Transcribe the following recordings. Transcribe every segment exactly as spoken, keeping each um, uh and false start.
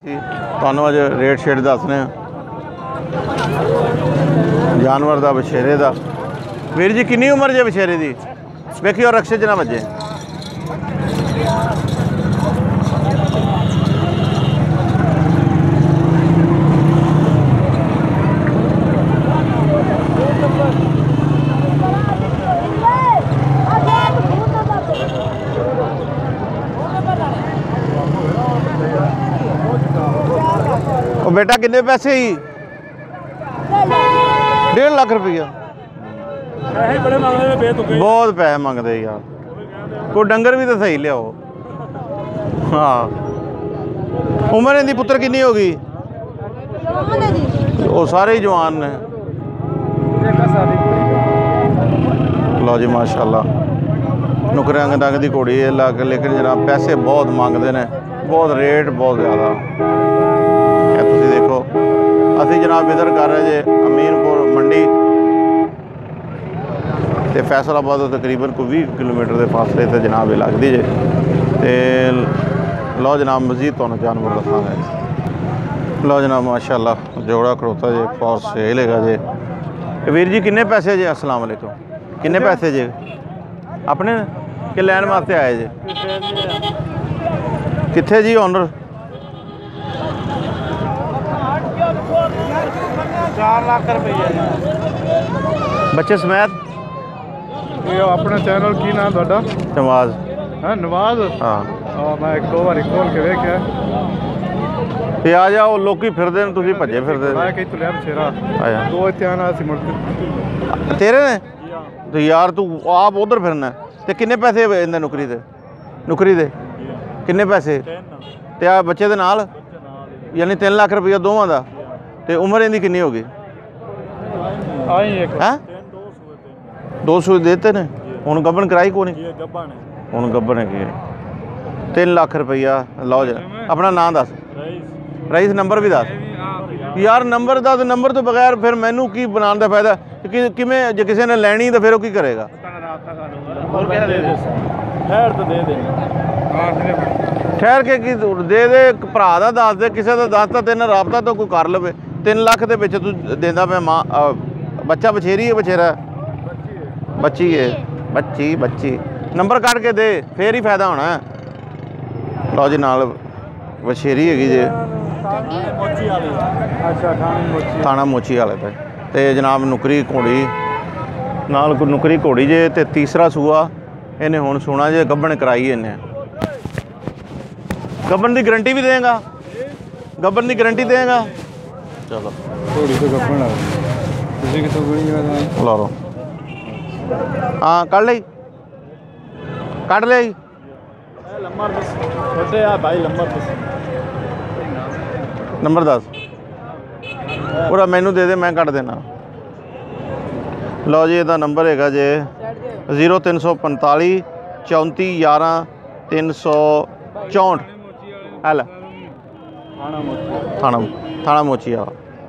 ਤੁਹਾਨੂੰ ਅੱਜ ਰੇਟ ਸ਼ੇਟ ਦੱਸਨੇ ਜਾਨਵਰ ਦਾ ਬਛੇਰੇ ਦਾ। ਵੀਰ ਜੀ ਕਿੰਨੀ ਉਮਰ ਜੇ ਬਛੇਰੇ ਦੀ? ਵੇਖਿਓ ਰਕਸ਼ੇ 'ਚ ਨਾ ਵੱਜੇ। ਉਹ बेटा किन्ने पैसे ही? डेढ़ लाख रुपया। बहुत पैसे मंगते यार। कोई डंगर भी तो सही लियाओ। हाँ उम्र इनकी पुत्र किन्नी होगी? वो सारे ही जवान ने। लो जी माशाल्लाह नुकरे अंग डंग की घोड़ी है लग, लेकिन जनाब पैसे बहुत मंगते हैं, बहुत रेट बहुत ज़्यादा। तुसी देखो असी जनाब इधर कर रहे जे अमीनपुर मंडी ते फैसलाबाद तो तकरीबन कोई बीस किलोमीटर के फासले से जनाब ये लगती जे। ते लो जनाब मजीद तुहानू जानवर दिखांगे। लो जनाब माशाल्लाह जोड़ा खड़ोता जे फॉर सेल है जे। वीर जी किन्ने पैसे जे? अस्सलाम वालेकुम। किन्ने पैसे जे? अपने कि लैन वास्ते आए जे? कित्थे जी ओनर? चार लाख रुपये बच्चे समेत। अपना चैनल की नाम थोड़ा? नवाज। हाँ नवाज। हाँ मैं एक दो बार खोल के देखा। ते आ जाओ लोग फिरदे ने, तुसीं भज्जे फिरदे। मैं कहीं तुलिया बछेरा आया दो इत्थे आना सी मुड़ तेरे ने तो यार तू आप उधर फिरना। ते किन्ने पैसे इन्ने नुकरी दे? नुकरी दे किन्ने पैसे? ते आ बच्चे दे नाल यानी तीन लाख रुपया दोवां दा। ते उम्र इनकी किन्नी होगी? हैं दो सौ देते ने। हुण गब्बन कराई को नहीं? हुण गब्बन है कि तीन लाख रुपया। लो जा अपना नाम दस। रईस नंबर भी दस यार। नंबर दस नंबर तो बगैर फिर मैनू की बनाने का फायदा कि किमें जे किसी ने लैनी तो फिर वो की करेगा? ठहर के की दे दे भरा का दस दे, किसी का दस तो तेन राबता तो कोई कर लवे। तीन लाख के तू देंदा पे मां बच्चा बछेरी है? बछेरा बच्ची है। बच्ची बच्ची नंबर कट के दे फिर ही फायदा होना है। लो जी नाल बछेरी हैगी जे थाना मोची वाले पे। ते जनाब नुकरी घोड़ी नाल नुकरी घोड़ी जे। ते तीसरा सूआ इन्हें हुण सुना जे गब्बन कराई इन्हें। गब्बन की गारंटी भी देगा? गब्बन की गारंटी देगा? चलो घोड़ी तो गब्बन ला लो। हाँ कट ली कट लिया नंबर दस पूरा मैनू दे दे मैं कट देना। लो जी इसका नंबर है जे जीरो तीन सौ पंताली चौंती ग्यारह तीन सौ चौंठ हल थाना थाना मोची आ।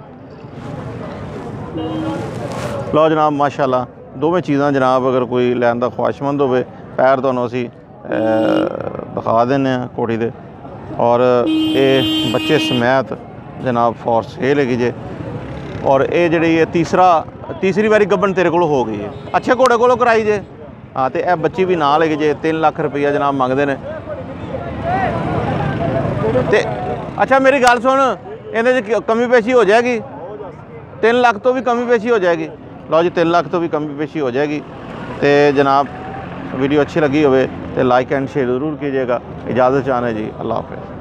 लो जनाब माशाल्लाह दोवें चीज़ां जनाब अगर कोई लैन का ख्वाहिशमंद हो पैर तो असी दिखा देने घोड़ी दे। और ये बच्चे समेत जनाब फॉर सेल है जे। और ये जी तीसरा तीसरी बारी गब्बन तेरे को हो गई है। अच्छे घोड़े को कराई जे। हाँ तो यह बच्ची भी नाल है जे। तीन लाख रुपया जनाब मंगते हैं। ते अच्छा मेरी गल सुन इन्हें कमी पेशी हो जाएगी? तीन लाख तो भी कमी पेशी हो जाएगी। लो जी तीन लाख तो भी कमी पेशी हो जाएगी। तो जनाब वीडियो अच्छी लगी हो तो लाइक एंड शेयर ज़रूर कीजिएगा। इजाज़त चाहना जी। अल्लाह हाफ़िज़।